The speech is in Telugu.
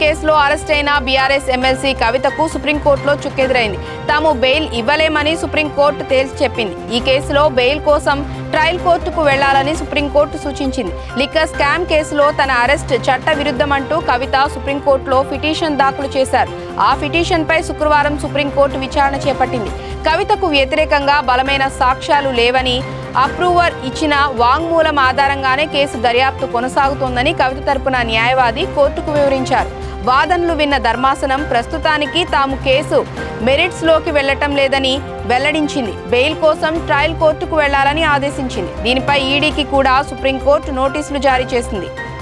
కేసులో అరెస్ట్ అయిన బీఆర్ఎస్ ఎమ్మెల్సీ కవితకు సుప్రీంకోర్టులో చుక్కెదురైంది. తాము బెయిల్ ఇవ్వలేమని సుప్రీంకోర్టు తేల్చి చెప్పింది. ఈ కేసులో బెయిల్ కోసం ట్రయల్ కోర్టుకు వెళ్లాలని సుప్రీంకోర్టు సూచించింది. లిక్కర్ స్కామ్ కేసులో తన అరెస్ట్ చట్ట విరుద్ధమంటూ కవిత సుప్రీంకోర్టులో పిటిషన్ దాఖలు చేశారు. ఆ పిటిషన్పై శుక్రవారం సుప్రీంకోర్టు విచారణ చేపట్టింది. కవితకు వ్యతిరేకంగా బలమైన సాక్ష్యాలు లేవని, అప్రూవర్ ఇచ్చిన వాంగ్మూలం ఆధారంగానే కేసు దర్యాప్తు కొనసాగుతోందని కవిత తరపున న్యాయవాది కోర్టుకు వివరించారు. వాదనలు విన్న ధర్మాసనం ప్రస్తుతానికి తాము కేసు మెరిట్స్లోకి వెళ్లటం లేదని వెల్లడించింది. బెయిల్ కోసం ట్రయల్ కోర్టుకు వెళ్లాలని ఆదేశించింది. దీనిపై ఈడీకి కూడా సుప్రీంకోర్టు నోటీసులు జారీ చేసింది.